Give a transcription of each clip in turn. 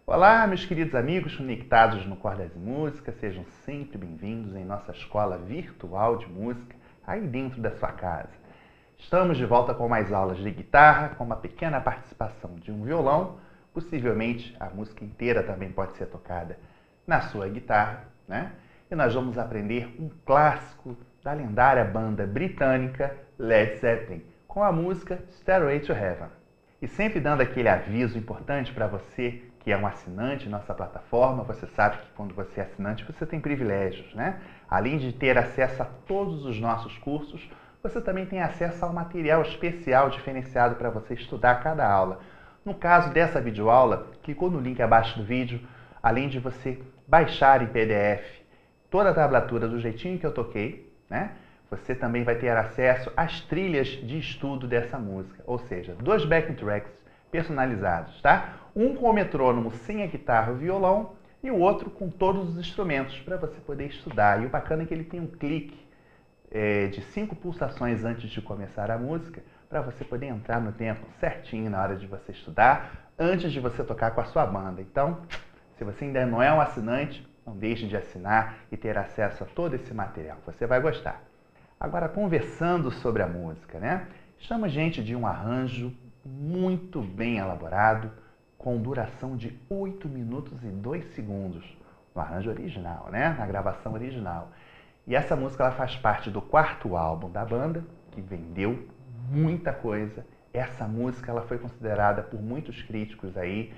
Olá, meus queridos amigos conectados no Cordas e Música, sejam sempre bem-vindos em nossa escola virtual de música, aí dentro da sua casa. Estamos de volta com mais aulas de guitarra, com uma pequena participação de um violão, possivelmente a música inteira também pode ser tocada na sua guitarra, né? E nós vamos aprender um clássico da lendária banda britânica Led Zeppelin, com a música Stairway to Heaven. E sempre dando aquele aviso importante para você que é um assinante em nossa plataforma, você sabe que quando você é assinante você tem privilégios, né? Além de ter acesso a todos os nossos cursos, você também tem acesso ao material especial diferenciado para você estudar cada aula. No caso dessa videoaula, clicou no link abaixo do vídeo, além de você baixar em PDF toda a tablatura do jeitinho que eu toquei, né? Você também vai ter acesso às trilhas de estudo dessa música, ou seja, 2 backing tracks personalizados, tá? Um com o metrônomo sem a guitarra e o violão e o outro com todos os instrumentos para você poder estudar. E o bacana é que ele tem um clique de 5 pulsações antes de começar a música para você poder entrar no tempo certinho na hora de você estudar, antes de você tocar com a sua banda. Então, se você ainda não é um assinante, não deixe de assinar e ter acesso a todo esse material. Você vai gostar. Agora, conversando sobre a música, né? Estamos diante de um arranjo muito bem elaborado, com duração de 8 minutos e 2 segundos, no arranjo original, né? Na gravação original. E essa música ela faz parte do 4º álbum da banda, que vendeu muita coisa. Essa música ela foi considerada por muitos críticos aí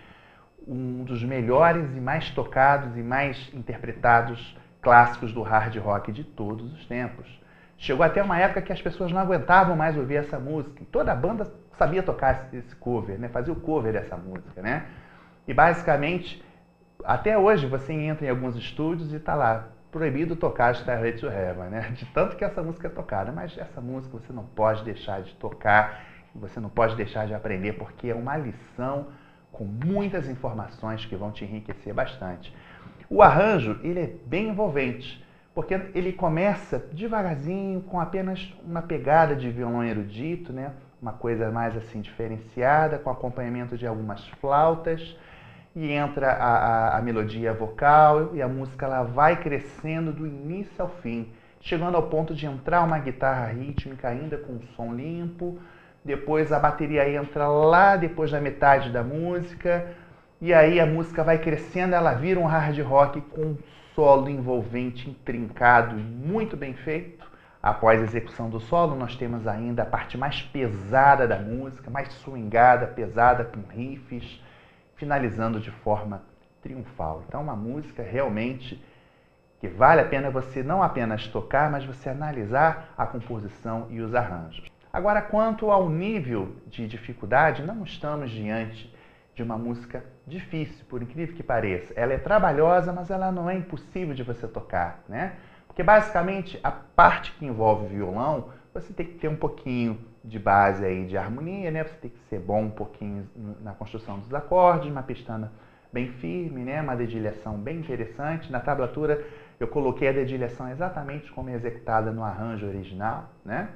um dos melhores e mais tocados e mais interpretados clássicos do hard rock de todos os tempos. Chegou até uma época que as pessoas não aguentavam mais ouvir essa música. Toda a banda sabia tocar esse cover, né? Fazia o cover dessa música, né? E basicamente, até hoje você entra em alguns estúdios e está lá, proibido tocar Stairway to Heaven, né? De tanto que essa música é tocada. Mas essa música você não pode deixar de tocar, você não pode deixar de aprender, porque é uma lição com muitas informações que vão te enriquecer bastante. O arranjo, ele é bem envolvente, porque ele começa devagarzinho, com apenas uma pegada de violão erudito, né? Uma coisa mais assim diferenciada, com acompanhamento de algumas flautas, e entra a melodia vocal, e a música ela vai crescendo do início ao fim, chegando ao ponto de entrar uma guitarra rítmica ainda com som limpo, depois a bateria entra lá depois da metade da música, e aí a música vai crescendo, ela vira um hard rock com um solo envolvente, intrincado e muito bem feito. Após a execução do solo, nós temos ainda a parte mais pesada da música, mais swingada, pesada, com riffs, finalizando de forma triunfal. Então, uma música realmente que vale a pena você não apenas tocar, mas você analisar a composição e os arranjos. Agora, quanto ao nível de dificuldade, não estamos diante de uma música difícil, por incrível que pareça. Ela é trabalhosa, mas ela não é impossível de você tocar, né? Porque basicamente a parte que envolve o violão, você tem que ter um pouquinho de base aí de harmonia, né? Você tem que ser bom um pouquinho na construção dos acordes, uma pestana bem firme, né? Uma dedilhação bem interessante. Na tablatura eu coloquei a dedilhação exatamente como é executada no arranjo original, né?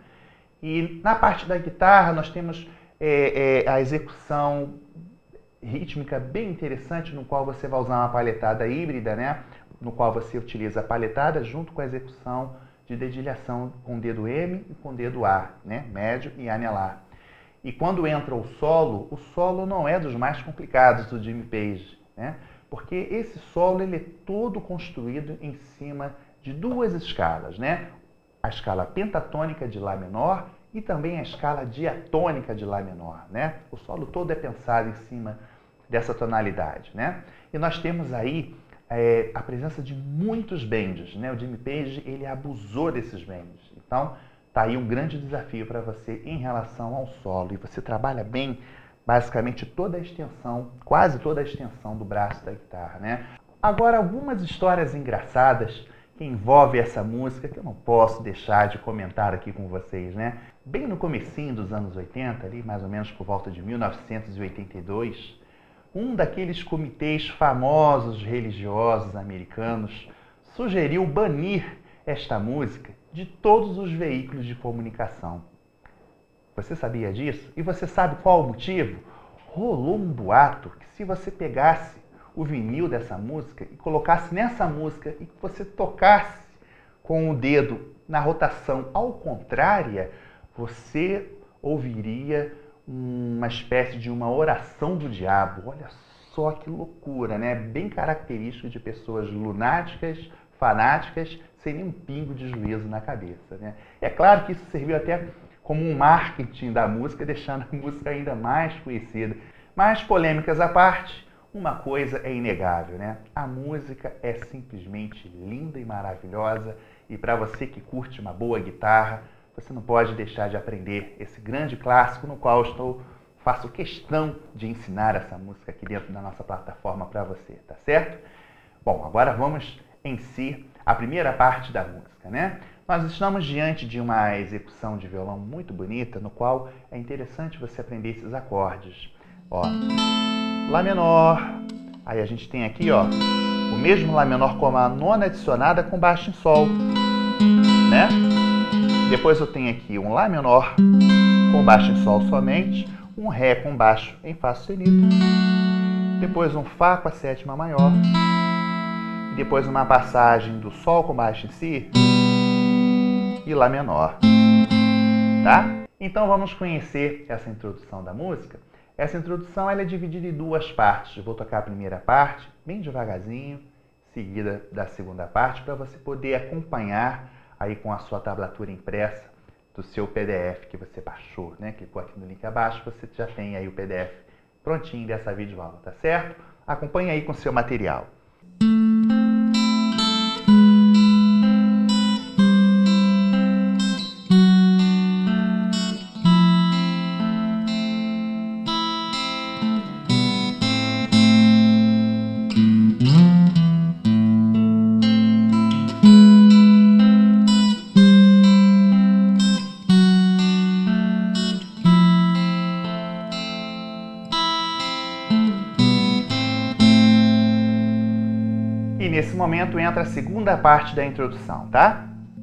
E na parte da guitarra nós temos a execução rítmica bem interessante, no qual você vai usar uma palhetada híbrida, né? No qual você utiliza a palhetada junto com a execução de dedilhação com o dedo M e com o dedo A, né? Médio e anelar. E quando entra o solo não é dos mais complicados do Jimmy Page, né? Porque esse solo ele é todo construído em cima de 2 escalas, né? A escala pentatônica de Lá menor e também a escala diatônica de Lá menor, né? O solo todo é pensado em cima dessa tonalidade, né? E nós temos aí a presença de muitos bends, né? O Jimmy Page ele abusou desses bends. Então, tá aí um grande desafio para você em relação ao solo. E você trabalha bem, basicamente, toda a extensão, quase toda a extensão do braço da guitarra, né? Agora, algumas histórias engraçadas que envolvem essa música que eu não posso deixar de comentar aqui com vocês, né? Bem no comecinho dos anos 80, ali mais ou menos por volta de 1982, um daqueles comitês famosos religiosos americanos sugeriu banir esta música de todos os veículos de comunicação. Você sabia disso? E você sabe qual o motivo? Rolou um boato que se você pegasse o vinil dessa música e colocasse nessa música e que você tocasse com o dedo na rotação ao contrária, você ouviria uma espécie de uma oração do diabo. Olha só que loucura, né? Bem característico de pessoas lunáticas, fanáticas, sem nenhum pingo de juízo na cabeça, né? É claro que isso serviu até como um marketing da música, deixando a música ainda mais conhecida. Mas, polêmicas à parte, uma coisa é inegável, né? A música é simplesmente linda e maravilhosa, e para você que curte uma boa guitarra, você não pode deixar de aprender esse grande clássico no qual faço questão de ensinar essa música aqui dentro da nossa plataforma para você, tá certo? Bom, agora vamos em si a primeira parte da música, né? Nós estamos diante de uma execução de violão muito bonita, no qual é interessante você aprender esses acordes. Ó, Lá menor, aí a gente tem aqui, ó, o mesmo Lá menor como a nona adicionada com baixo em Sol, né? Depois eu tenho aqui um Lá menor com baixo em Sol somente, um Ré com baixo em Fá sustenido, depois um Fá com a sétima maior, e depois uma passagem do Sol com baixo em Si e Lá menor, tá? Então vamos conhecer essa introdução da música. Essa introdução ela é dividida em duas partes. Eu vou tocar a primeira parte bem devagarzinho, seguida da segunda parte, para você poder acompanhar aí com a sua tablatura impressa do seu PDF que você baixou, né? Clicou aqui no link abaixo, você já tem aí o PDF prontinho dessa videoaula, tá certo? Acompanhe aí com o seu material. E nesse momento entra a segunda parte da introdução, tá?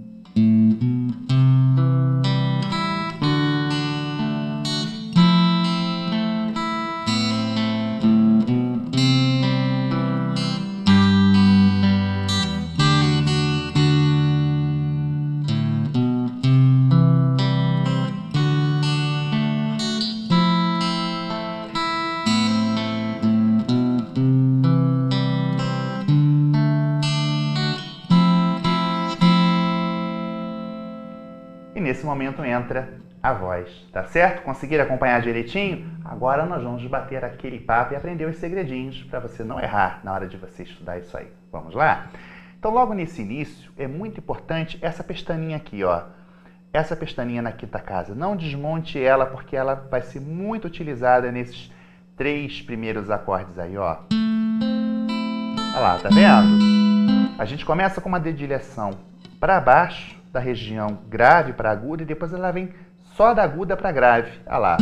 E nesse momento entra a voz, tá certo? Conseguiram acompanhar direitinho? Agora nós vamos bater aquele papo e aprender os segredinhos para você não errar na hora de você estudar isso aí. Vamos lá? Então logo nesse início é muito importante essa pestaninha aqui, ó. Essa pestaninha na quinta casa. Não desmonte ela porque ela vai ser muito utilizada nesses 3 primeiros acordes aí, ó. Olha lá, tá vendo? A gente começa com uma dedilhação para baixo, da região grave para aguda, e depois ela vem só da aguda para grave. Olha lá.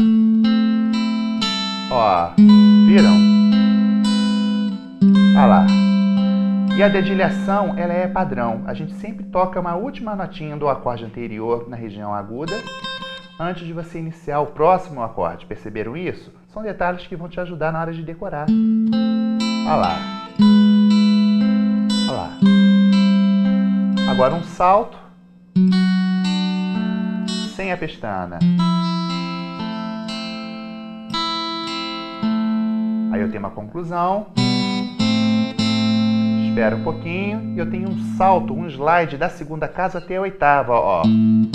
Ó, viram? Olha lá. E a dedilhação, ela é padrão. A gente sempre toca uma última notinha do acorde anterior na região aguda, antes de você iniciar o próximo acorde. Perceberam isso? São detalhes que vão te ajudar na hora de decorar. Olha lá. Olha lá. Agora um salto. Sem a pestana. Aí eu tenho uma conclusão. Espera um pouquinho e eu tenho um salto, um slide da segunda casa até a oitava, ó.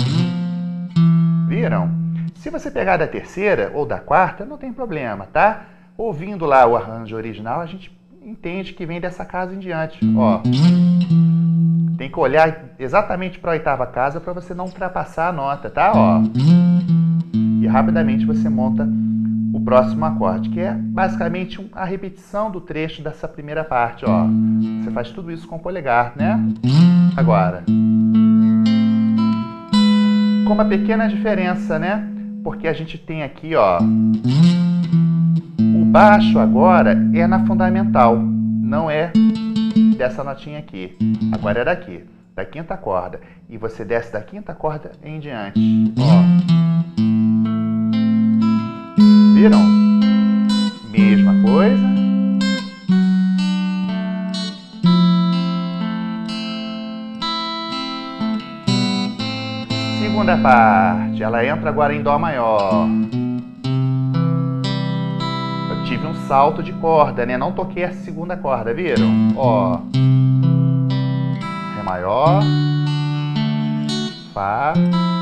Viram? Se você pegar da terceira ou da quarta, não tem problema, tá? Ouvindo lá o arranjo original, a gente entende que vem dessa casa em diante, ó. Tem que olhar exatamente para a oitava casa para você não ultrapassar a nota, tá? Ó. E rapidamente você monta o próximo acorde, que é basicamente a repetição do trecho dessa primeira parte, ó. Você faz tudo isso com o polegar, né? Agora, com uma pequena diferença, né? Porque a gente tem aqui, ó, o baixo agora é na fundamental, não é dessa notinha aqui. Agora é daqui, da quinta corda. E você desce da quinta corda em diante. Ó. Viram? Mesma coisa. segunda parte. Ela entra agora em Dó maior. Eu tive um salto de corda, né? Não toquei a segunda corda, viram? Ó. Ré maior. Fá.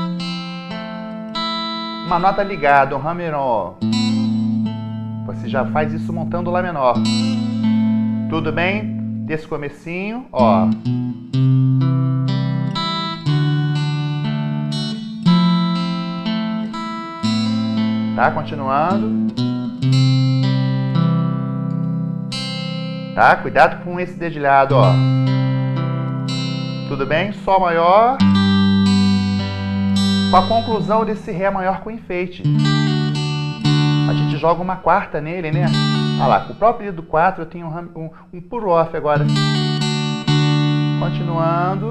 Uma nota ligada, um Rá menor. Você já faz isso montando Lá menor. Tudo bem? Desse comecinho, ó. Tá? Continuando. Tá? Cuidado com esse dedilhado, ó. Tudo bem? Sol maior. Com a conclusão desse Ré maior com enfeite. A gente joga uma quarta nele, né? Olha lá, com o próprio do 4 eu tenho um puro off agora. Continuando.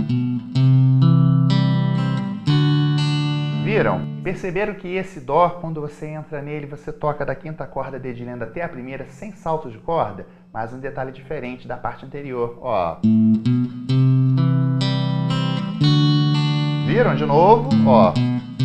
Viram? Perceberam que esse Dó, quando você entra nele, você toca da quinta corda dedilhando até a primeira sem salto de corda? Mas um detalhe diferente da parte anterior, ó. Viram de novo? Ó.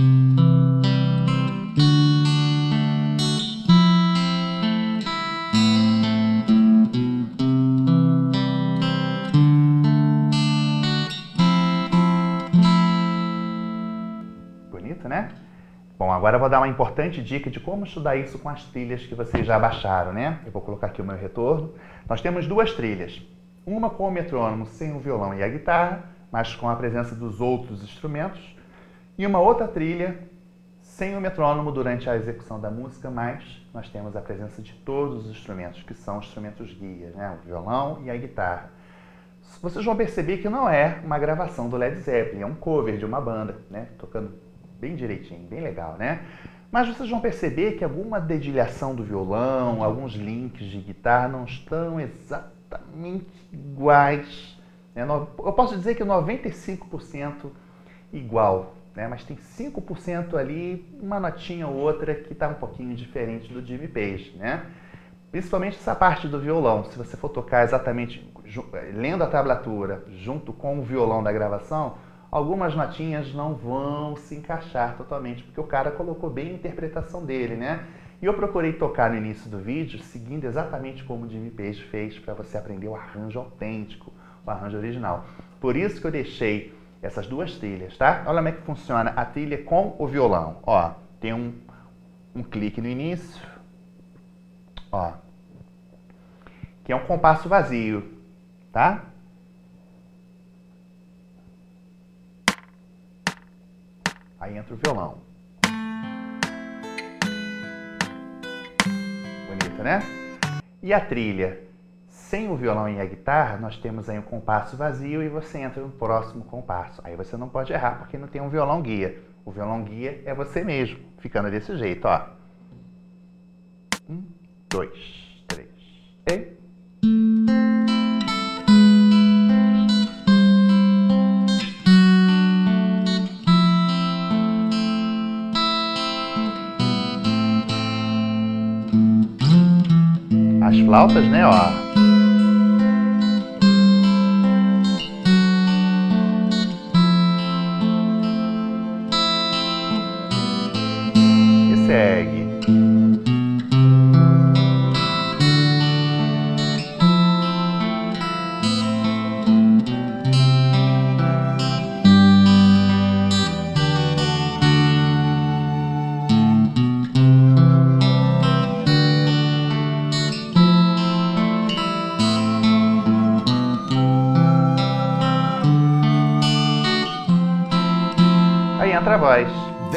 Bonito, né? Bom, agora eu vou dar uma importante dica de como estudar isso com as trilhas que vocês já baixaram, né? Eu vou colocar aqui o meu retorno. Nós temos duas trilhas. Uma com o metrônomo sem o violão e a guitarra, mas com a presença dos outros instrumentos, e uma outra trilha sem o metrônomo durante a execução da música, mas nós temos a presença de todos os instrumentos, que são instrumentos guias, né? O violão e a guitarra. Vocês vão perceber que não é uma gravação do Led Zeppelin, é um cover de uma banda, né? Tocando bem direitinho, bem legal, né? Mas vocês vão perceber que alguma dedilhação do violão, alguns links de guitarra não estão exatamente iguais. Eu posso dizer que 95% igual, né? Mas tem 5% ali, uma notinha ou outra que está um pouquinho diferente do Jimmy Page, né? Principalmente essa parte do violão. Se você for tocar exatamente lendo a tablatura junto com o violão da gravação, algumas notinhas não vão se encaixar totalmente, porque o cara colocou bem a interpretação dele, né? E eu procurei tocar no início do vídeo seguindo exatamente como o Jimmy Page fez para você aprender o arranjo autêntico, o arranjo original. Por isso que eu deixei essas duas trilhas, tá? Olha como é que funciona a trilha com o violão. Ó, tem um clique no início, ó, que é um compasso vazio, tá? Aí entra o violão. Bonito, né? E a trilha sem o violão e a guitarra, nós temos aí um compasso vazio e você entra no próximo compasso. Aí você não pode errar porque não tem um violão guia. O violão guia é você mesmo, ficando desse jeito, ó. 1, 2, 3 e... As flautas, né, ó. E segue. Aí entra a voz.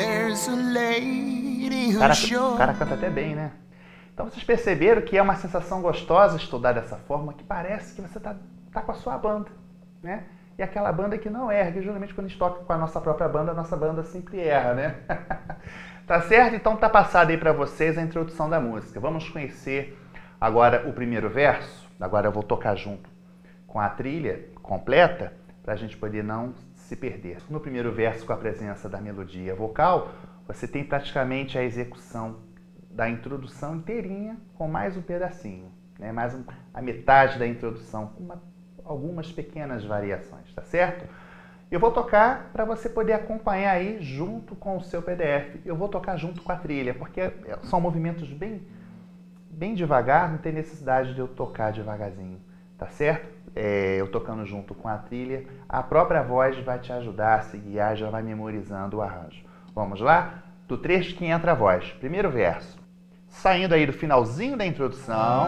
O cara canta até bem, né? Então vocês perceberam que é uma sensação gostosa estudar dessa forma, que parece que você tá com a sua banda, né? E aquela banda que não erra, que geralmente quando a gente toca com a nossa própria banda, a nossa banda sempre erra, né? Tá certo? Então tá passado aí pra vocês a introdução da música. Vamos conhecer agora o primeiro verso. Agora eu vou tocar junto com a trilha completa, pra gente poder não se perder. No primeiro verso, com a presença da melodia vocal, você tem praticamente a execução da introdução inteirinha com mais um pedacinho, né? A metade da introdução, com algumas pequenas variações, tá certo? Eu vou tocar para você poder acompanhar aí junto com o seu PDF. Eu vou tocar junto com a trilha, porque são movimentos bem devagar, não tem necessidade de eu tocar devagarzinho, tá certo? Eu tocando junto com a trilha, a própria voz vai te ajudar a se guiar, já vai memorizando o arranjo. Vamos lá? Do trecho que entra a voz. Primeiro verso. Saindo aí do finalzinho da introdução,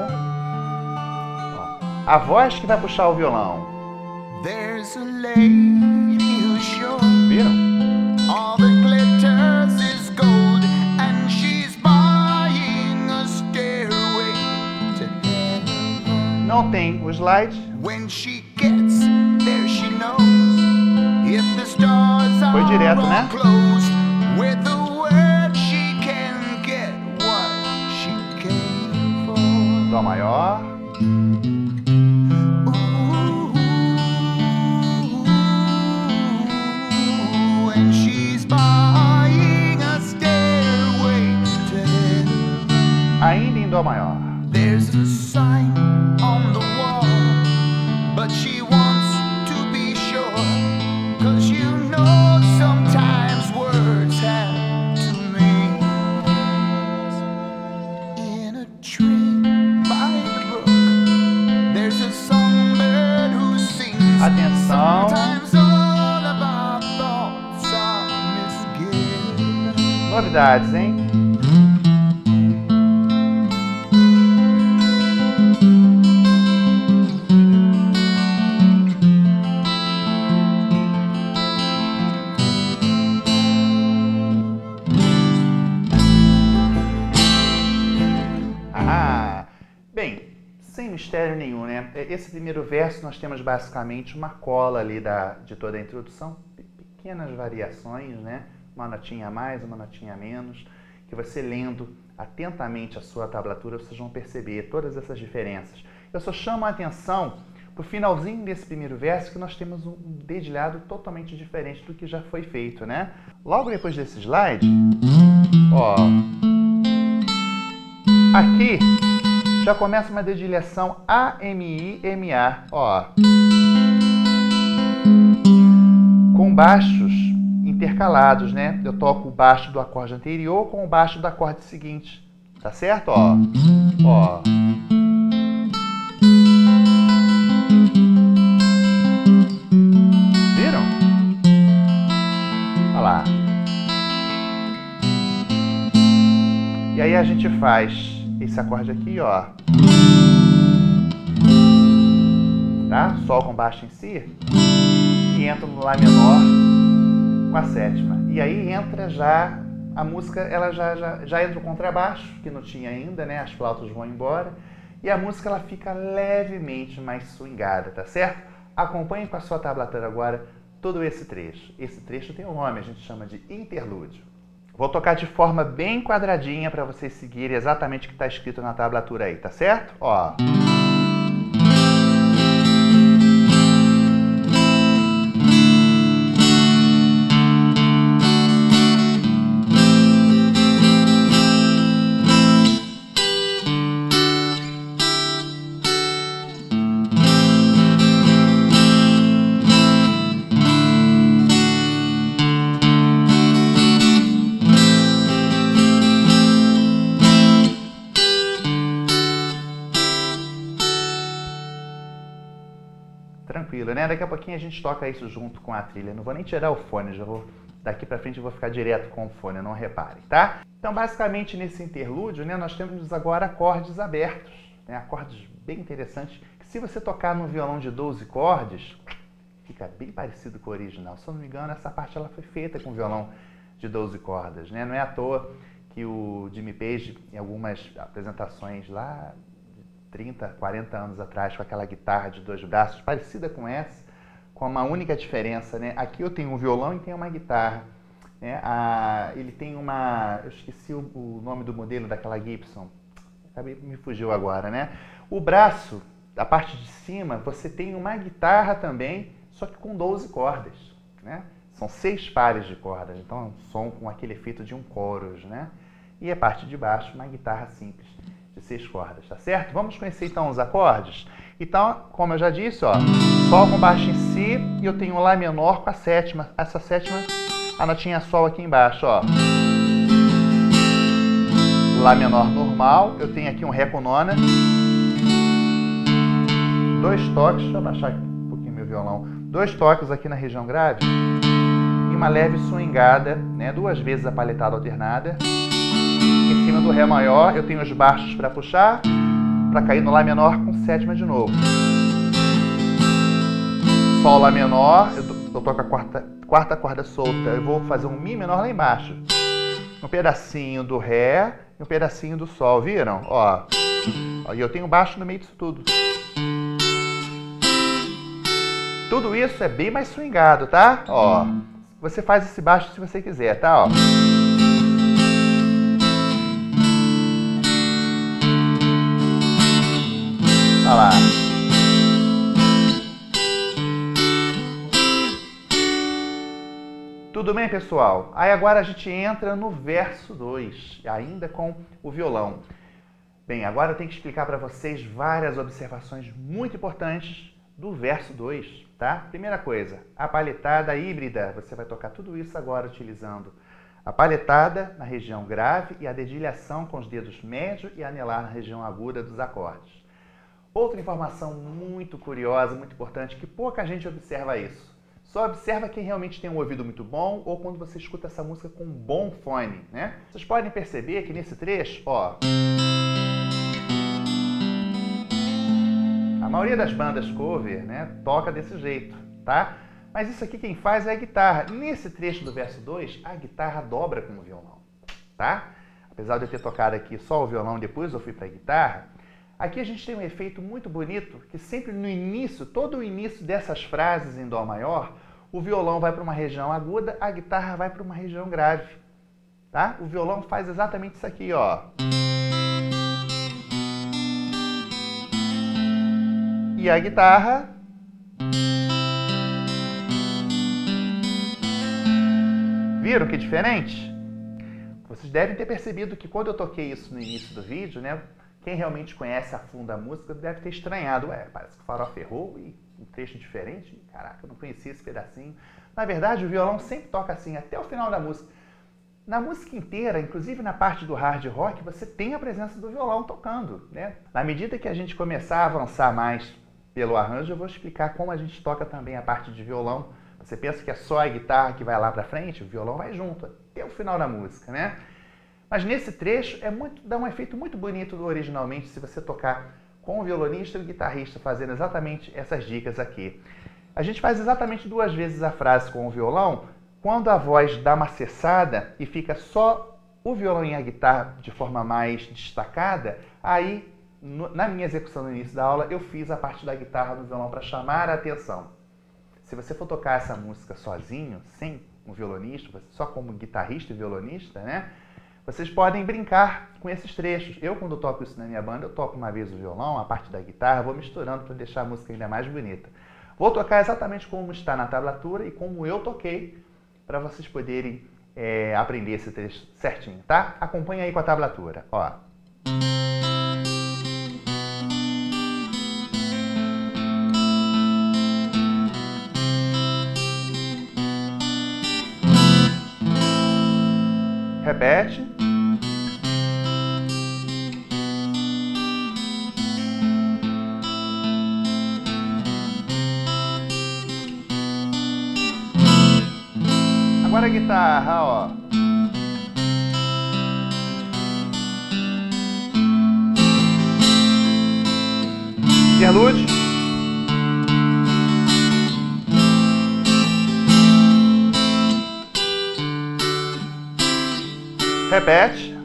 a voz que vai puxar o violão. There's a lady who's sure Viram? all that glitters is gold, and she's buying a stairway to heaven. Não tem o slide. When she gets there, she knows if the stars are Foi direto, all né? closed, with the word she can get what she came for. Dó maior. When she's buying a stairway to heaven. Ainda em Dó maior. There's a sign on the wall, but she wants to be sure, 'cause you know sometimes words have two meanings. In a tree by the brook, there's a songbird who sings. Atenção. Sometimes all of our thoughts are misgiven. Novidades, hein? Bem, sem mistério nenhum, né? Esse primeiro verso nós temos basicamente uma cola ali de toda a introdução, pequenas variações, né? Uma notinha a mais, uma notinha a menos, que você lendo atentamente a sua tablatura, vocês vão perceber todas essas diferenças. Eu só chamo a atenção para o finalzinho desse primeiro verso, que nós temos um dedilhado totalmente diferente do que já foi feito, né? Logo depois desse slide, ó, aqui já começa uma dedilhação A-M-I-M-A, ó, com baixos intercalados, né? Eu toco o baixo do acorde anterior com o baixo do acorde seguinte, tá certo? Ó, ó. Viram? Olha lá. E aí a gente faz esse acorde aqui, ó, tá? Sol com baixo em si, e entra no Lá menor com a sétima. E aí entra já a música, ela já entra o contrabaixo, que não tinha ainda, né? As flautas vão embora, e a música ela fica levemente mais swingada, tá certo? Acompanhe com a sua tablatura agora todo esse trecho. Esse trecho tem um nome, a gente chama de interlúdio. Vou tocar de forma bem quadradinha para vocês seguirem exatamente o que está escrito na tablatura aí, tá certo? Ó. Tranquilo, né? Daqui a pouquinho a gente toca isso junto com a trilha. Não vou nem tirar o fone, já vou, daqui pra frente eu vou ficar direto com o fone, não reparem, tá? Então, basicamente, nesse interlúdio, né, nós temos agora acordes abertos, né? Acordes bem interessantes, que se você tocar no violão de 12 cordas, fica bem parecido com o original. Se eu não me engano, essa parte ela foi feita com violão de 12 cordas, né? Não é à toa que o Jimmy Page, em algumas apresentações lá, 30, 40 anos atrás, com aquela guitarra de 2 braços, parecida com essa, com uma única diferença, né? Aqui eu tenho um violão e tenho uma guitarra, né? Ele tem uma... Eu esqueci o nome do modelo daquela Gibson, me fugiu agora, né? O braço, a parte de cima, você tem uma guitarra também, só que com 12 cordas, né? São 6 pares de cordas, então é um som com aquele efeito de um chorus, né? E a parte de baixo, uma guitarra simples de 6 cordas, tá certo? Vamos conhecer então os acordes? Então, como eu já disse, ó, Sol com baixo em Si e eu tenho Lá menor com a sétima. Essa sétima, a notinha Sol aqui embaixo, ó. Lá menor normal, eu tenho aqui um Ré com nona. 2 toques, deixa eu abaixar aqui um pouquinho meu violão. 2 toques aqui na região grave e uma leve swingada, né? 2 vezes a paletada alternada. Em cima do Ré maior, eu tenho os baixos para puxar, para cair no Lá menor com sétima de novo. Sol, Lá menor, eu toco a quarta corda solta, eu vou fazer um Mi menor lá embaixo. Um pedacinho do Ré e um pedacinho do Sol, viram? Ó, e eu tenho baixo no meio disso tudo. Tudo isso é bem mais swingado, tá? Ó, você faz esse baixo se você quiser, tá? Ó. Olha lá. Tudo bem, pessoal? Aí agora a gente entra no verso 2, ainda com o violão. Bem, agora eu tenho que explicar para vocês várias observações muito importantes do verso 2, tá? Primeira coisa, a paletada híbrida. Você vai tocar tudo isso agora utilizando a paletada na região grave e a dedilhação com os dedos médio e anelar na região aguda dos acordes. Outra informação muito curiosa, muito importante, que pouca gente observa isso. Só observa quem realmente tem um ouvido muito bom ou quando você escuta essa música com um bom fone, né? Vocês podem perceber que nesse trecho, ó, a maioria das bandas cover, né, toca desse jeito, tá? Mas isso aqui quem faz é a guitarra. Nesse trecho do verso 2, a guitarra dobra com o violão, tá? Apesar de eu ter tocado aqui só o violão, depois eu fui para a guitarra, aqui a gente tem um efeito muito bonito, que sempre no início, todo o início dessas frases em Dó maior, o violão vai para uma região aguda, a guitarra vai para uma região grave, tá? O violão faz exatamente isso aqui, ó. E a guitarra viram que diferente? Vocês devem ter percebido que quando eu toquei isso no início do vídeo, né? Quem realmente conhece a fundo a música deve ter estranhado. Ué, parece que o Farofa errou e um trecho diferente. Caraca, eu não conhecia esse pedacinho. Na verdade, o violão sempre toca assim, até o final da música. Na música inteira, inclusive na parte do hard rock, você tem a presença do violão tocando, né? Na medida que a gente começar a avançar mais pelo arranjo, eu vou explicar como a gente toca também a parte de violão. Você pensa que é só a guitarra que vai lá pra frente? O violão vai junto, até o final da música, né? Mas nesse trecho dá um efeito muito bonito originalmente se você tocar com o violonista e o guitarrista fazendo exatamente essas dicas aqui. A gente faz exatamente 2 vezes a frase com o violão, quando a voz dá uma cessada e fica só o violão e a guitarra de forma mais destacada, aí na minha execução no início da aula eu fiz a parte da guitarra no violão para chamar a atenção. Se você for tocar essa música sozinho, sem um violonista, só como guitarrista e violonista, né? Vocês podem brincar com esses trechos. Eu, quando toco isso na minha banda, eu toco uma vez o violão, a parte da guitarra, vou misturando para deixar a música ainda mais bonita. Vou tocar exatamente como está na tablatura e como eu toquei, para vocês poderem aprender esse trecho certinho, tá? Acompanha aí com a tablatura, ó. Repete. Agora a guitarra, ó. Interlude. Repete.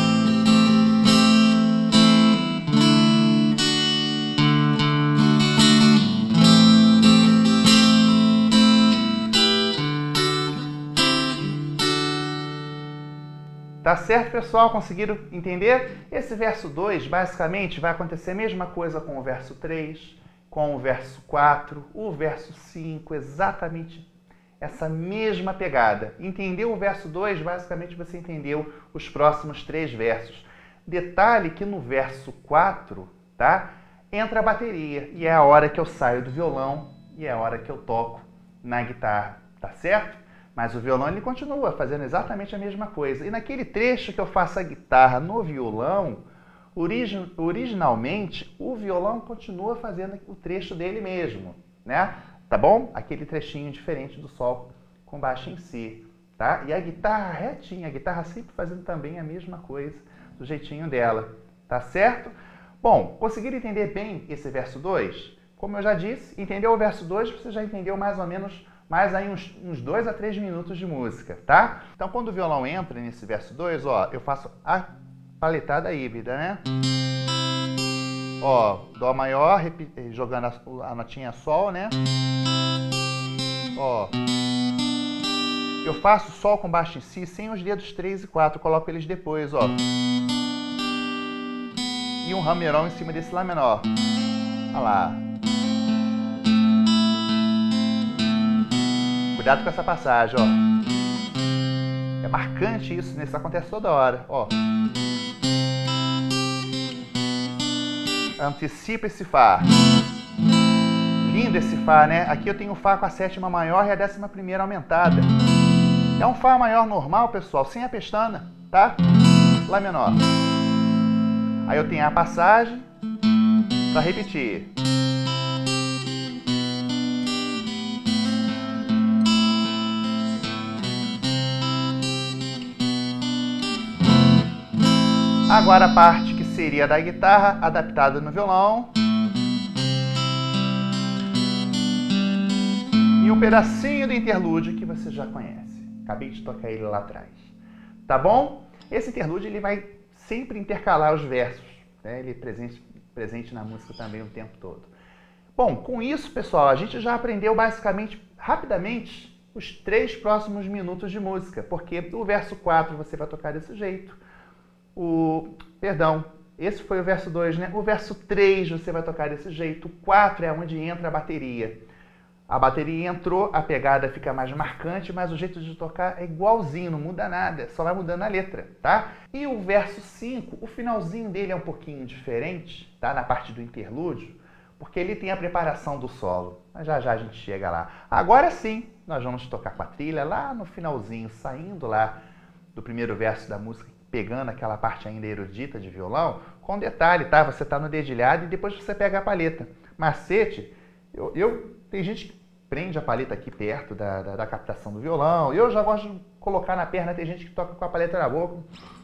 Tá certo, pessoal? Conseguiram entender? Esse verso 2, basicamente, vai acontecer a mesma coisa com o verso 3, com o verso 4, o verso 5, exatamente essa mesma pegada. Entendeu o verso 2? Basicamente você entendeu os próximos 3 versos. Detalhe que no verso 4, tá? entra a bateria e é a hora que eu saio do violão e é a hora que eu toco na guitarra, tá certo? Mas o violão ele continua fazendo exatamente a mesma coisa. E naquele trecho que eu faço a guitarra no violão, originalmente o violão continua fazendo o trecho dele mesmo, né? Tá bom? Aquele trechinho diferente do sol com baixo em si, tá? E a guitarra retinha, a guitarra sempre fazendo também a mesma coisa, do jeitinho dela, tá certo? Bom, conseguiram entender bem esse verso 2? Como eu já disse, entendeu o verso 2, você já entendeu mais ou menos mais aí uns 2 a 3 minutos de música, tá? Então, quando o violão entra nesse verso 2, ó, eu faço a paletada híbrida, né? Ó, Dó maior, jogando a notinha Sol, né? Ó, eu faço Sol com baixo em Si sem os dedos 3 e 4, coloco eles depois, ó. E um Rá menor em cima desse Lá menor. Olha lá. Cuidado com essa passagem, ó. É marcante isso, isso acontece toda hora, ó. Antecipa esse Fá. Lindo esse Fá, né? Aqui eu tenho o Fá com a sétima maior e a 11ª aumentada. É um Fá maior normal, pessoal, sem a pestana, tá? Lá menor. Aí eu tenho a passagem para repetir. Agora a parte que seria da guitarra adaptada no violão. E um pedacinho do interlúdio que você já conhece. Acabei de tocar ele lá atrás. Tá bom? Esse interlúdio ele vai sempre intercalar os versos, né? Ele é presente na música também o tempo todo. Bom, com isso, pessoal, a gente já aprendeu basicamente, rapidamente, os 3 próximos minutos de música, porque o verso 4 você vai tocar desse jeito. Perdão, esse foi o verso 2, né? O verso 3 você vai tocar desse jeito. O 4 é onde entra a bateria. A bateria entrou, a pegada fica mais marcante, mas o jeito de tocar é igualzinho, não muda nada, só vai mudando a letra, tá? E o verso 5, o finalzinho dele é um pouquinho diferente, tá? Na parte do interlúdio, porque ele tem a preparação do solo. Mas já já a gente chega lá. Agora sim, nós vamos tocar com a trilha lá no finalzinho, saindo lá do primeiro verso da música, pegando aquela parte ainda erudita de violão, com detalhe, tá? Você tá no dedilhado e depois você pega a palheta. Macete, tem gente que prende a palheta aqui perto da captação do violão. Eu já gosto de colocar na perna, tem gente que toca com a palheta na boca.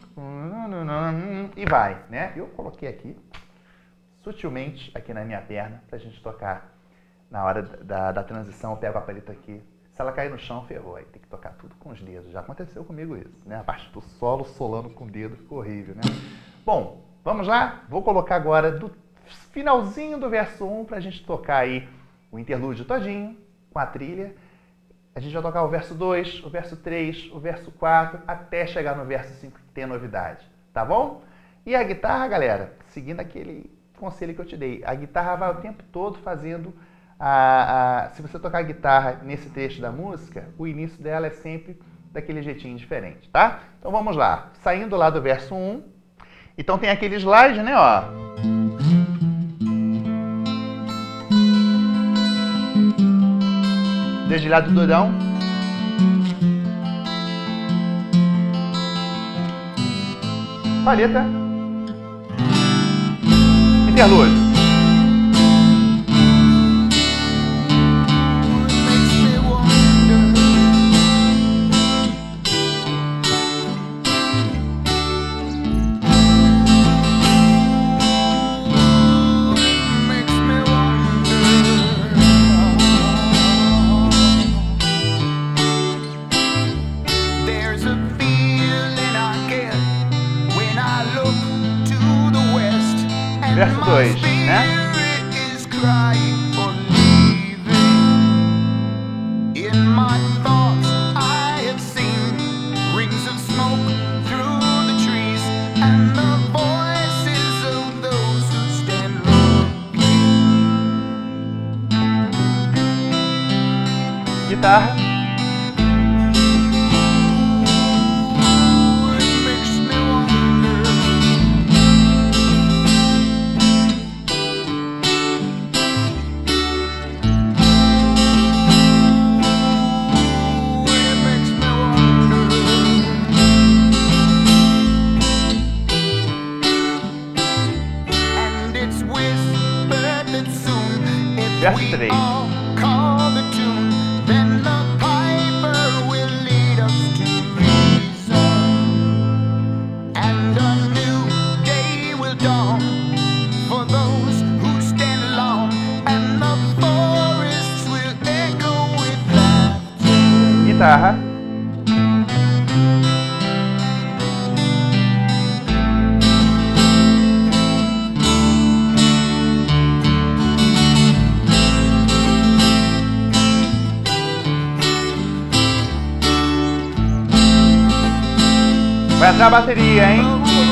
E vai, né? Eu coloquei aqui, sutilmente, aqui na minha perna, pra gente tocar na hora da transição. Eu pego a palheta aqui. Se ela cair no chão, ferrou. Aí tem que tocar tudo com os dedos. Já aconteceu comigo isso, né? A parte do solo solando com o dedo ficou horrível, né? Bom, vamos lá? Vou colocar agora do finalzinho do verso 1 pra gente tocar aí o interlúdio todinho, com a trilha. A gente vai tocar o verso 2, o verso 3, o verso 4, até chegar no verso 5 que tem novidade, tá bom? E a guitarra, galera, seguindo aquele conselho que eu te dei, a guitarra vai o tempo todo fazendo se você tocar a guitarra nesse trecho da música, o início dela é sempre daquele jeitinho diferente, tá? Então vamos lá, saindo lá do verso 1, então tem aquele slide, né, ó. Dedilhado doidão. Palheta. Interlúdio. Verso 2, né? Guitarra. Verso 3. Guitarra. Vai entrar a bateria, hein?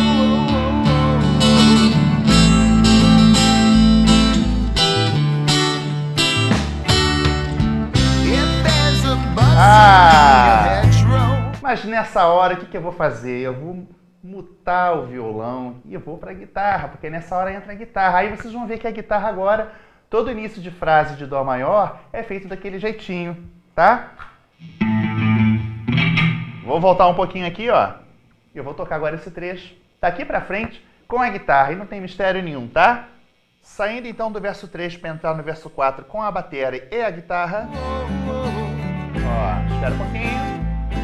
Mas nessa hora, o que eu vou fazer? Eu vou mutar o violão e eu vou para a guitarra, porque nessa hora entra a guitarra. Aí vocês vão ver que a guitarra agora, todo início de frase de Dó maior é feito daquele jeitinho, tá? Vou voltar um pouquinho aqui, ó. Eu vou tocar agora esse trecho daqui para frente com a guitarra e não tem mistério nenhum, tá? Saindo então do verso 3 para entrar no verso 4 com a bateria e a guitarra. Ó, espera um pouquinho.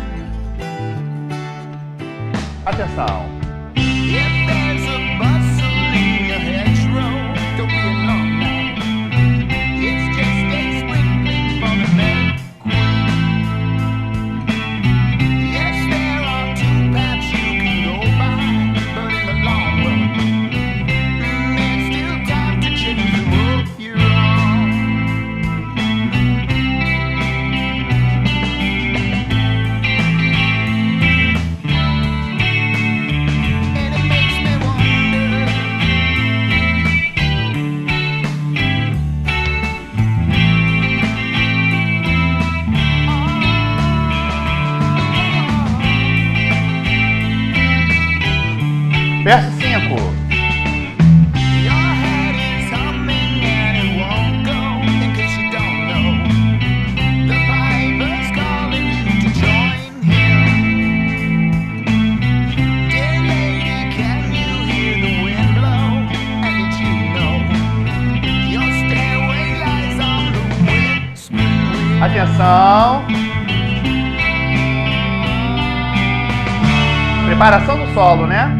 Atenção. Verso 5. Atenção. Preparação do solo, né?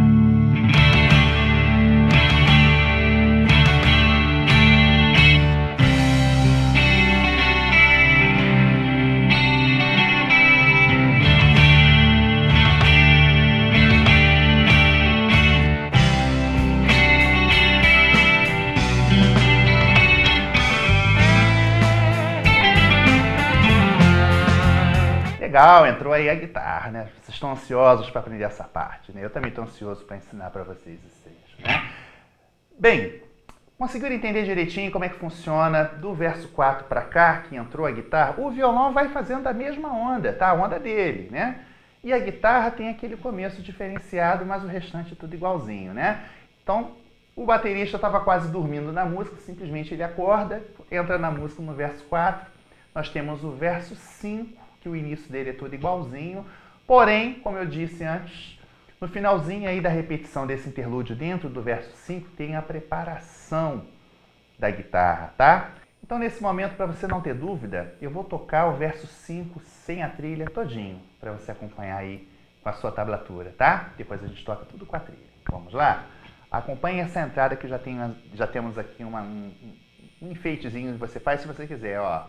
Legal, entrou aí a guitarra, né? Vocês estão ansiosos para aprender essa parte, né? Eu também estou ansioso para ensinar para vocês esse trecho, né? Bem, conseguiram entender direitinho como é que funciona do verso 4 para cá, que entrou a guitarra? O violão vai fazendo a mesma onda, tá? A onda dele, né? E a guitarra tem aquele começo diferenciado, mas o restante é tudo igualzinho, né? Então, o baterista estava quase dormindo na música, simplesmente ele acorda, entra na música no verso 4. Nós temos o verso 5, que o início dele é tudo igualzinho, porém, como eu disse antes, no finalzinho aí da repetição desse interlúdio dentro do verso 5 tem a preparação da guitarra, tá? Então nesse momento, para você não ter dúvida, eu vou tocar o verso 5 sem a trilha todinho, para você acompanhar aí com a sua tablatura, tá? Depois a gente toca tudo com a trilha. Vamos lá? Acompanhe essa entrada que já temos aqui um enfeitezinho que você faz se você quiser, ó.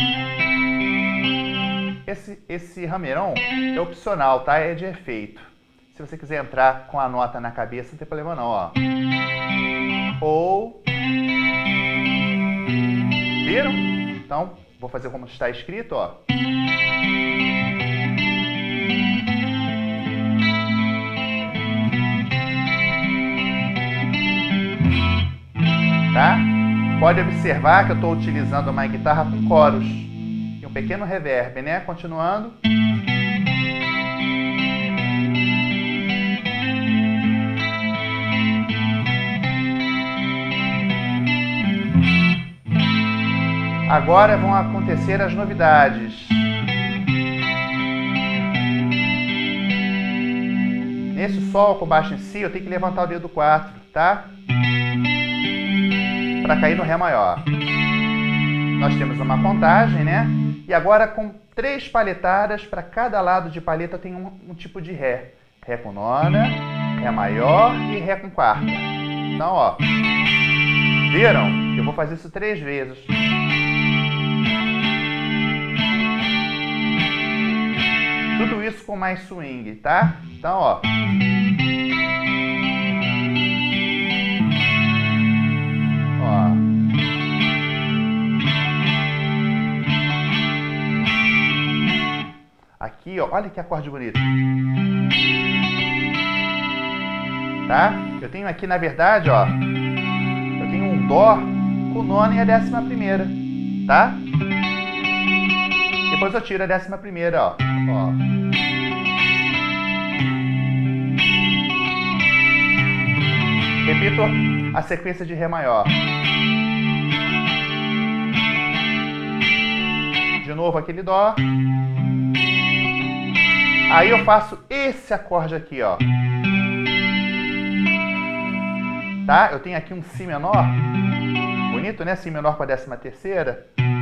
Esse rameirão é opcional, tá? É de efeito. Se você quiser entrar com a nota na cabeça, não tem problema não, ó. Ou... Viram? Então, vou fazer como está escrito, ó. Tá? Pode observar que eu estou utilizando uma guitarra com coros. Pequeno reverb, né? Continuando. Agora vão acontecer as novidades. Nesse sol com baixo em si, eu tenho que levantar o dedo 4, tá? Para cair no Ré maior. nós temos uma contagem, né? E agora com 3 palhetadas, para cada lado de palheta tem um tipo de Ré. Ré com nona, Ré maior e Ré com quarta. Então, ó, viram? Eu vou fazer isso 3 vezes. Tudo isso com mais swing, tá? Então, ó. Aqui, ó, olha que acorde bonito. Tá? Eu tenho aqui, na verdade, ó, eu tenho um Dó com nona e a 11ª, tá? Depois eu tiro a 11ª, ó. Repito a sequência de Ré maior. De novo aquele Dó. Aí eu faço esse acorde aqui, ó. Tá? Eu tenho aqui um Si menor. Bonito, né? Si menor com a 13ª.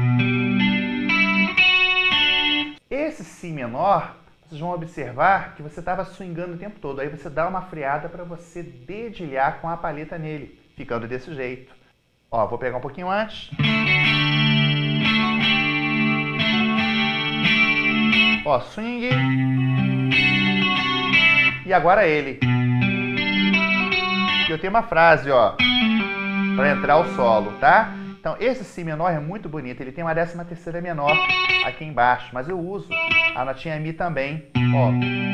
Esse Si menor, vocês vão observar que você estava swingando o tempo todo. Aí você dá uma freada para você dedilhar com a palheta nele, ficando desse jeito. Ó, vou pegar um pouquinho antes. Ó, swing. E agora ele. Eu tenho uma frase, ó, para entrar o solo, tá? Então, esse Si menor é muito bonito. Ele tem uma 13ª menor aqui embaixo, mas eu uso a notinha Mi também, ó.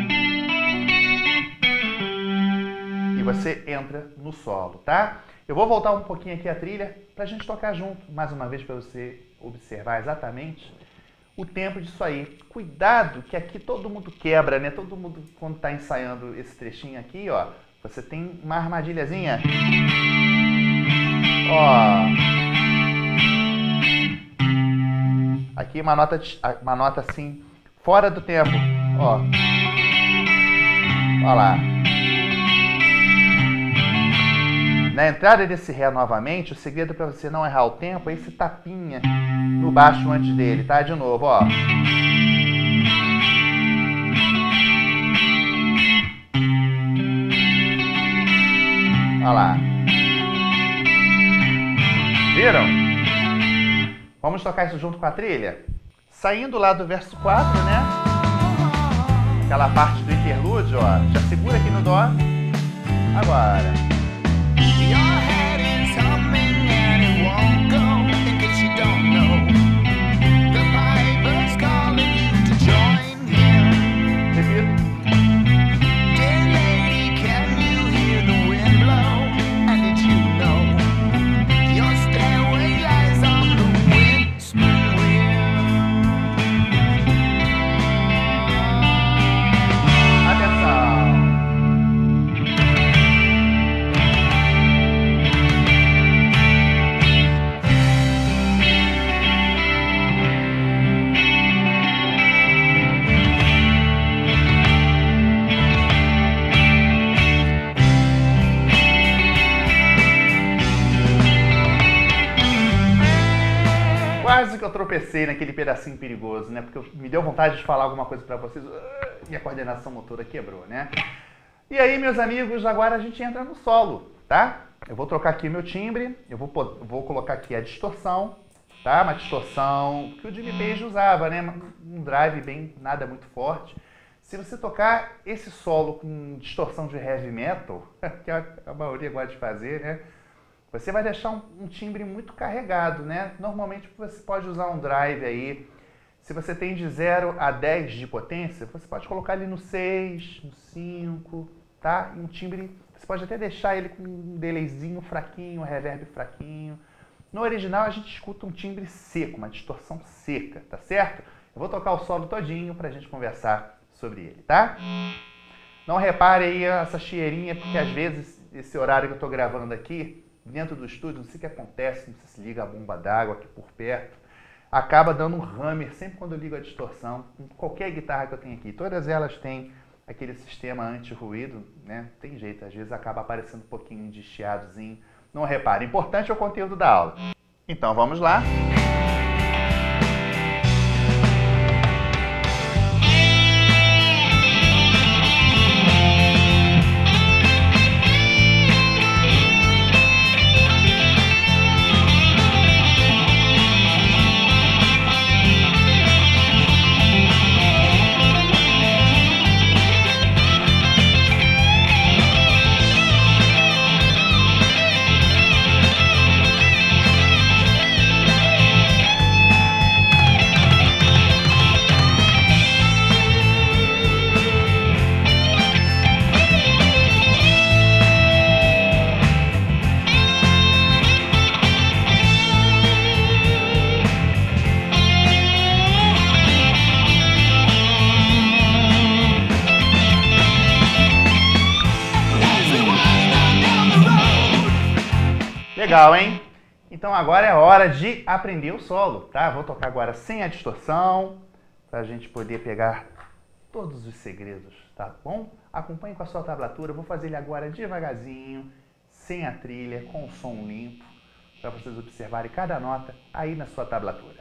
E você entra no solo, tá? Eu vou voltar um pouquinho aqui a trilha pra gente tocar junto, mais uma vez, para você observar exatamente o tempo disso aí. Cuidado que aqui todo mundo quebra, né? Todo mundo, quando está ensaiando esse trechinho aqui, ó, você tem uma armadilhazinha. Ó. Aqui uma nota assim, fora do tempo. Ó. Ó lá. Na entrada desse Ré novamente, o segredo para você não errar o tempo é esse tapinha no baixo antes dele, tá? De novo, ó. Olha lá. Viram? Vamos tocar isso junto com a trilha? Saindo lá do verso 4, né? Aquela parte do interlúdio, ó. Já segura aqui no Dó. Agora. Quase que eu tropecei naquele pedacinho perigoso, né? Porque me deu vontade de falar alguma coisa para vocês e a coordenação motora quebrou, né? E aí, meus amigos, agora a gente entra no solo, tá? Eu vou trocar aqui meu timbre, eu vou colocar aqui a distorção, tá? Uma distorção que o Jimmy Page usava, né? Um drive bem, nada muito forte. Se você tocar esse solo com distorção de heavy metal, que a maioria gosta de fazer, né? Você vai deixar um timbre muito carregado, né? Normalmente você pode usar um drive aí. Se você tem de 0 a 10 de potência, você pode colocar ele no 6, no 5, tá? E um timbre, você pode até deixar ele com um delayzinho fraquinho, um reverb fraquinho. No original a gente escuta um timbre seco, uma distorção seca, tá certo? Eu vou tocar o solo todinho pra gente conversar sobre ele, tá? Não repare aí essa chieirinha, porque às vezes esse horário que eu tô gravando aqui, dentro do estúdio, não sei o que acontece, não sei se liga a bomba d'água aqui por perto, acaba dando um hammer sempre quando eu ligo a distorção, com qualquer guitarra que eu tenho aqui. Todas elas têm aquele sistema anti-ruído, né? Tem jeito, às vezes acaba aparecendo um pouquinho de chiadozinho. Não repare, importante é o conteúdo da aula. Então vamos lá. Legal, hein? Então agora é hora de aprender o solo, tá? Vou tocar agora sem a distorção, para a gente poder pegar todos os segredos, tá bom? Acompanhe com a sua tablatura, vou fazer ele agora devagarzinho, sem a trilha, com o som limpo, para vocês observarem cada nota aí na sua tablatura.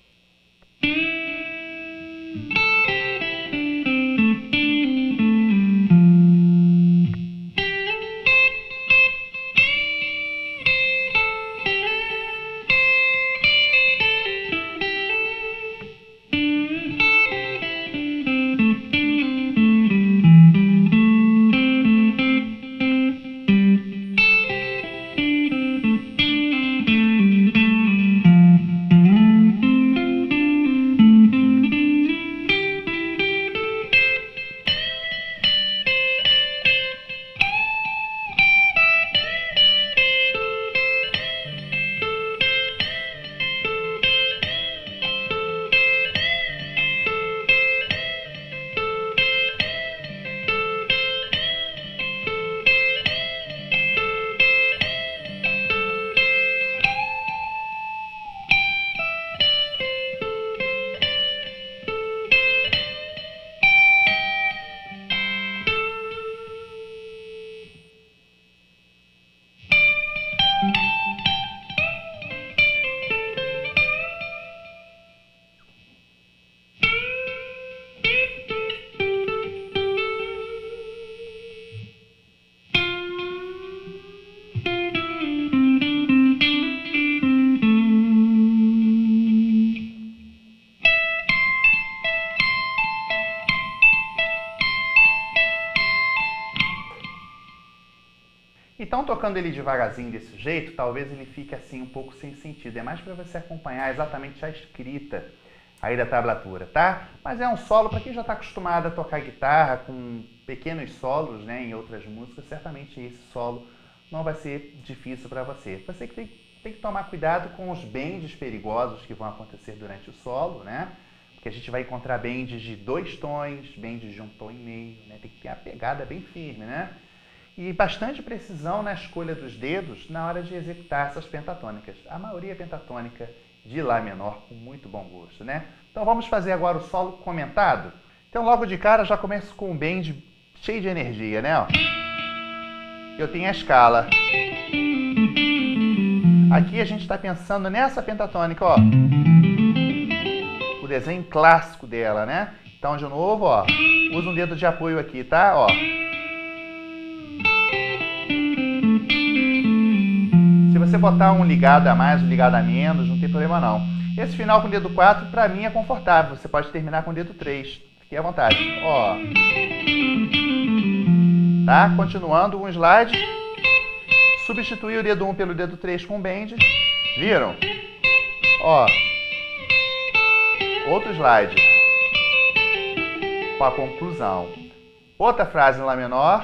Então, tocando ele devagarzinho desse jeito, talvez ele fique assim um pouco sem sentido. É mais para você acompanhar exatamente a escrita aí da tablatura, tá? Mas é um solo para quem já está acostumado a tocar guitarra com pequenos solos, né, em outras músicas. Certamente esse solo não vai ser difícil para você. Você que tem que tomar cuidado com os bends perigosos que vão acontecer durante o solo, né? Porque a gente vai encontrar bends de 2 tons, bends de 1 tom e meio, né? Tem que ter a pegada bem firme, né? E bastante precisão na escolha dos dedos na hora de executar essas pentatônicas. A maioria é pentatônica de Lá menor, com muito bom gosto, né? Então vamos fazer agora o solo comentado. Então logo de cara já começo com um bend cheio de energia, né? Ó. Eu tenho a escala. Aqui a gente está pensando nessa pentatônica, ó. O desenho clássico dela, né? Então de novo, ó, usa um dedo de apoio aqui, tá? Ó. Se você botar um ligado a mais, um ligado a menos, não tem problema não. Esse final com o dedo 4, para mim, é confortável. Você pode terminar com o dedo 3. Fique à vontade. Ó. Tá? Continuando um slide. Substituir o dedo 1 pelo dedo 3 com bend. Viram? Ó. Outro slide. Com a conclusão. Outra frase em Lá menor.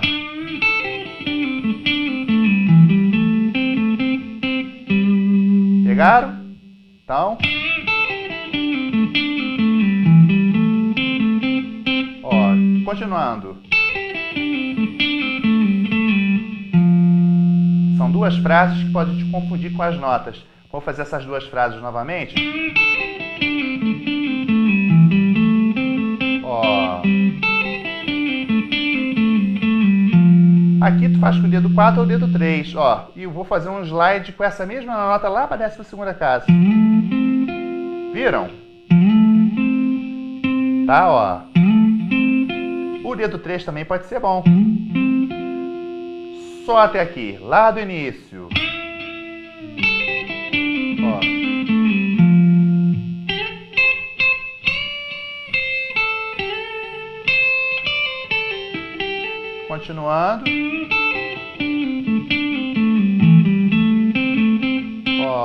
Pegaram? Então, ó, continuando. São duas frases que podem te confundir com as notas. Vou fazer essas duas frases novamente. Ó. Aqui tu faz com o dedo 4 ou o dedo 3, ó. E eu vou fazer um slide com essa mesma nota lá para a 12ª casa. Viram? Tá, ó. O dedo 3 também pode ser bom. Só até aqui, lá do início. Ó. Continuando. Ó.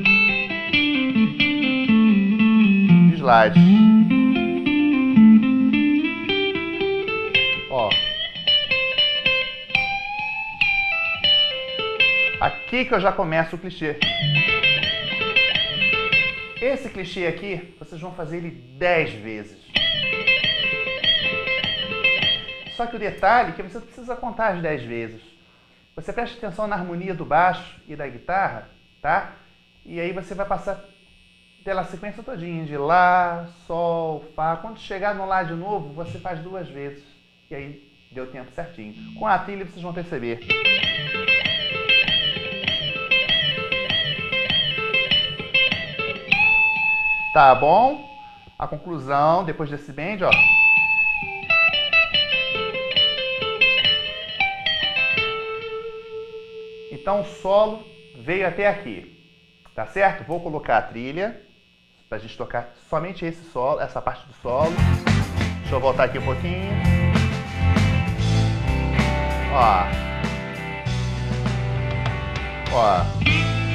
Slide. Ó. Aqui que eu já começo o clichê. Esse clichê aqui, vocês vão fazer ele 10 vezes. Só que o detalhe é que você precisa contar as 10 vezes. Você presta atenção na harmonia do baixo e da guitarra, tá? E aí você vai passar pela sequência todinha de Lá, Sol, Fá. Quando chegar no Lá de novo, você faz 2 vezes. E aí deu tempo certinho. Com a trilha vocês vão perceber. Tá bom? A conclusão, depois desse bend, ó. Então o solo veio até aqui, tá certo? Vou colocar a trilha pra gente tocar somente esse solo, essa parte do solo. Deixa eu voltar aqui um pouquinho. Ó. Ó.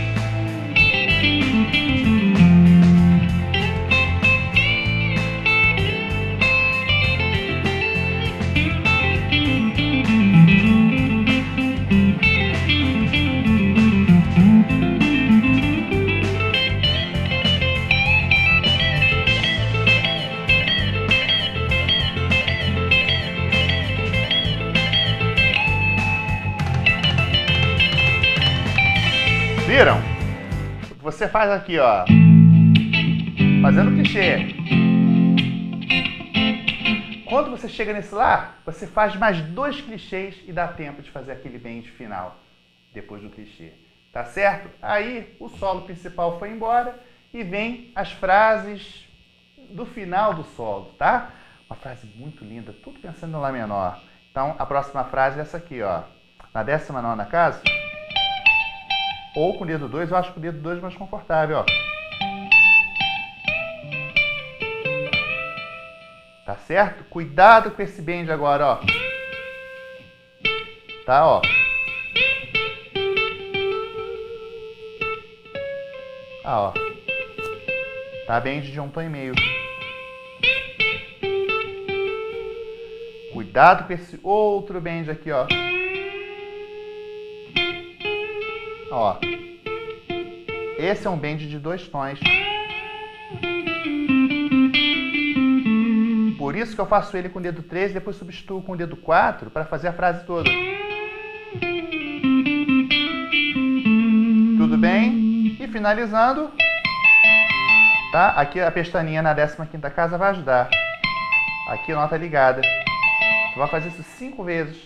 Viram? Você faz aqui, ó, fazendo clichê. Quando você chega nesse lá, você faz mais 2 clichês e dá tempo de fazer aquele bend final, depois do clichê. Tá certo? Aí o solo principal foi embora e vem as frases do final do solo, tá? Uma frase muito linda, tudo pensando no Lá menor. Então a próxima frase é essa aqui, ó. Na 19ª casa, ou com o dedo 2, eu acho que o dedo 2 é mais confortável, ó. Tá certo? Cuidado com esse bend agora, ó. Tá, ó. Ah, ó. Tá bend de 1 tom e meio. Cuidado com esse outro bend aqui, ó. Ó. Esse é um bend de 2 tons. Por isso que eu faço ele com o dedo 3 e depois substituo com o dedo 4 para fazer a frase toda. Tudo bem? E finalizando, tá? Aqui a pestaninha na 15ª casa vai ajudar. Aqui a nota ligada. Você vai fazer isso 5 vezes.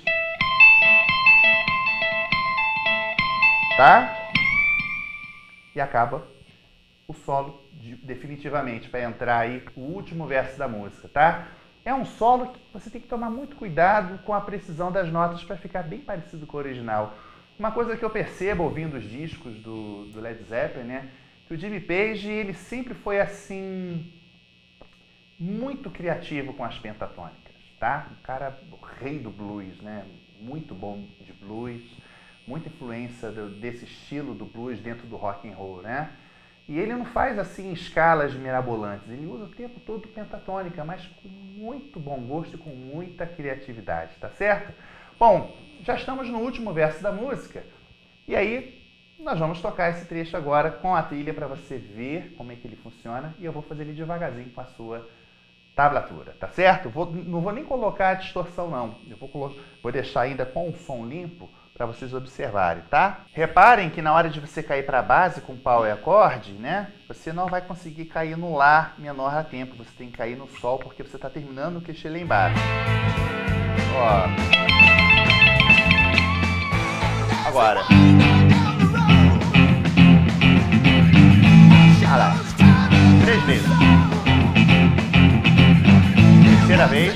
Tá? E acaba o solo definitivamente, para entrar aí o último verso da música, tá? É um solo que você tem que tomar muito cuidado com a precisão das notas para ficar bem parecido com o original. Uma coisa que eu percebo ouvindo os discos do Led Zeppelin, né? Que o Jimmy Page, ele sempre foi assim, muito criativo com as pentatônicas, tá? Um cara, o rei do blues, né? Muito bom de blues, muita influência desse estilo do blues dentro do rock and roll, né? E ele não faz assim escalas mirabolantes, ele usa o tempo todo pentatônica, mas com muito bom gosto e com muita criatividade, tá certo? Bom, já estamos no último verso da música, e aí nós vamos tocar esse trecho agora com a trilha para você ver como é que ele funciona, e eu vou fazer ele devagarzinho com a sua tablatura, tá certo? Não vou nem colocar a distorção não, eu vou deixar ainda com o som limpo, para vocês observarem, tá? Reparem que na hora de você cair para a base com power acorde, né? Você não vai conseguir cair no Lá menor a tempo. Você tem que cair no Sol, porque você está terminando o clichê lá embaixo. Ó. Agora. Olha lá. 3 vezes. Terceira vez.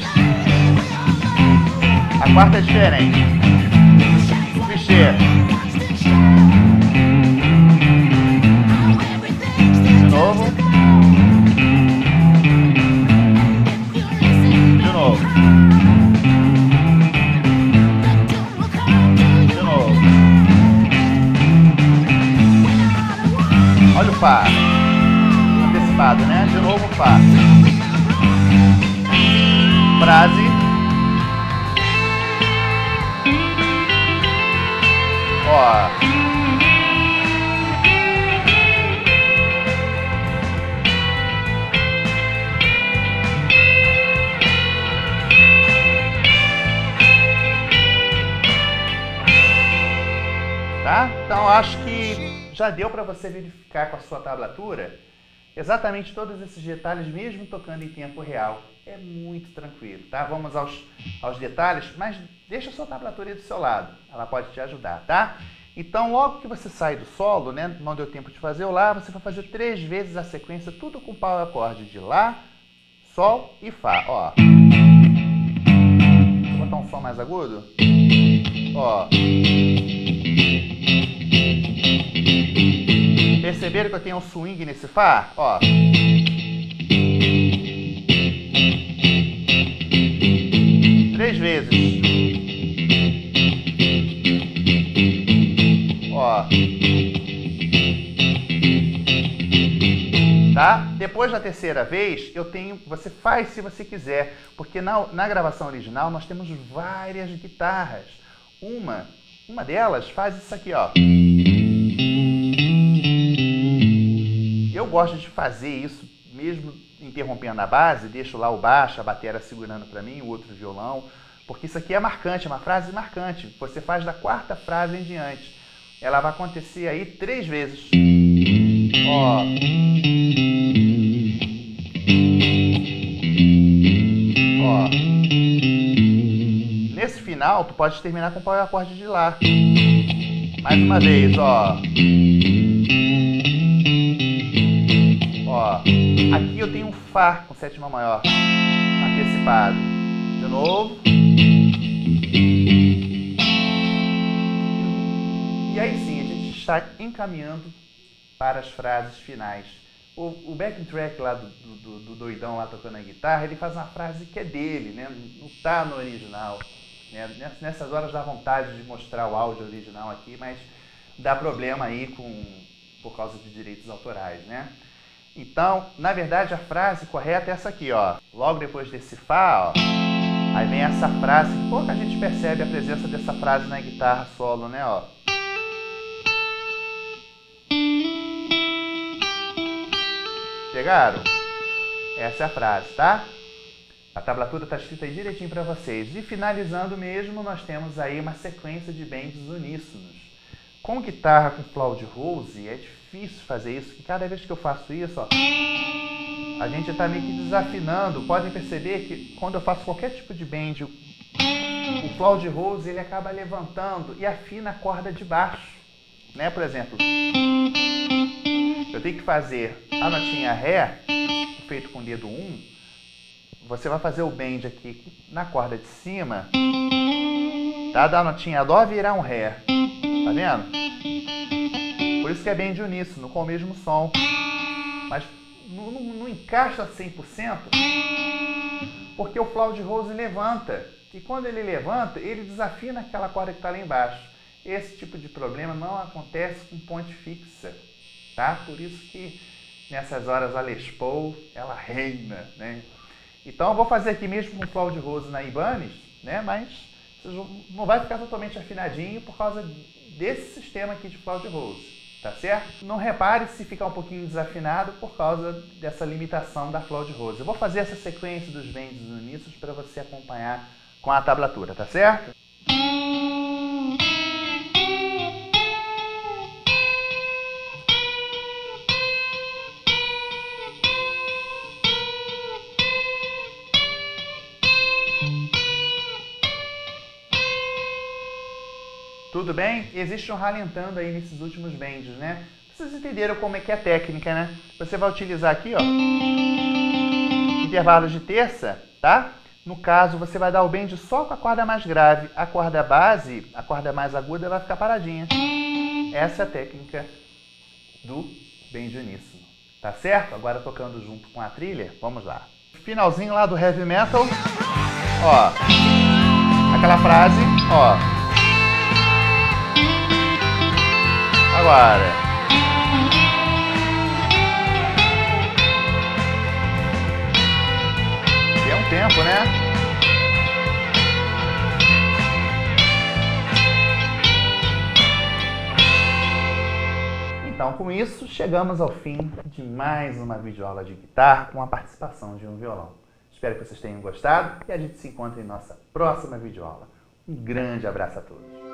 A quarta é diferente. Clichê. De novo. De novo. De novo. Olha o Fá. Antecipado, né? De novo o Fá. Frase. Ó. já deu para você verificar com a sua tablatura exatamente todos esses detalhes, mesmo tocando em tempo real. É muito tranquilo, tá? Vamos aos detalhes, mas deixa a sua tablatura aí do seu lado, ela pode te ajudar, tá? Então, logo que você sai do solo, né, não deu tempo de fazer o Lá, você vai fazer 3 vezes a sequência, tudo com power acorde de Lá, Sol e Fá, ó. Vou botar um som mais agudo. Ó. Perceberam que eu tenho um swing nesse Fá? Ó. Três vezes. Ó. Tá? Depois da terceira vez, você faz se você quiser, porque na gravação original nós temos várias guitarras. Uma delas faz isso aqui, ó. Eu gosto de fazer isso mesmo interrompendo a base, deixo lá o baixo, a bateria segurando para mim, o outro violão, porque isso aqui é marcante, é uma frase marcante. Você faz da quarta frase em diante. Ela vai acontecer aí 3 vezes. Ó. Ó. Nesse final, tu pode terminar com o power acorde de Lá. Mais uma vez, ó. Ó. Aqui eu tenho um Fá com sétima maior antecipado. De novo. E aí sim, a gente está encaminhando para as frases finais. O backing track lá do doidão lá tocando a guitarra, ele faz uma frase que é dele, né? Não está no original. Né? Nessas horas dá vontade de mostrar o áudio original aqui, mas dá problema aí por causa de direitos autorais, né? Então, na verdade, a frase correta é essa aqui, ó. Logo depois desse Fá, ó, aí vem essa frase, que pouca gente percebe a presença dessa frase na guitarra solo, né, ó. Pegaram? Essa é a frase, tá? A tablatura está escrita aí direitinho para vocês. E finalizando mesmo, nós temos aí uma sequência de bends uníssonos. Com guitarra com Cloud Rose, é difícil fazer isso, porque cada vez que eu faço isso, ó, a gente está meio que desafinando. Podem perceber que quando eu faço qualquer tipo de bend, o Cloud Rose ele acaba levantando e afina a corda de baixo, né? Por exemplo, eu tenho que fazer a notinha Ré, feito com o dedo 1, você vai fazer o bend aqui na corda de cima, tá? Da notinha Dó virar um Ré, tá vendo? Por isso que é bend uníssono, com o mesmo som, mas não encaixa 100%, porque o Cloud Rose levanta, e quando ele levanta, ele desafina aquela corda que está lá embaixo. Esse tipo de problema não acontece com ponte fixa, tá? Por isso que nessas horas a Les Paul, ela reina, né? Então eu vou fazer aqui mesmo com o Cloud Rose na Ibanez, né? Mas não vai ficar totalmente afinadinho por causa desse sistema aqui de Cloud Rose, tá certo? Não repare se ficar um pouquinho desafinado por causa dessa limitação da Cloud Rose. Eu vou fazer essa sequência dos bends uníssonos para você acompanhar com a tablatura, tá certo? Tudo bem? Existe um ralentando aí nesses últimos bends, né? Vocês entenderam como é que é a técnica, né? Você vai utilizar aqui, ó, intervalos de terça, tá? No caso, você vai dar o bend só com a corda mais grave. A corda base, a corda mais aguda, vai ficar paradinha. Essa é a técnica do bend uníssono, tá certo? Agora tocando junto com a trilha, vamos lá. Finalzinho lá do heavy metal, ó, aquela frase, ó. Agora. E é um tempo, né? Então, com isso, chegamos ao fim de mais uma videoaula de guitarra com a participação de um violão. Espero que vocês tenham gostado e a gente se encontra em nossa próxima videoaula. Um grande abraço a todos.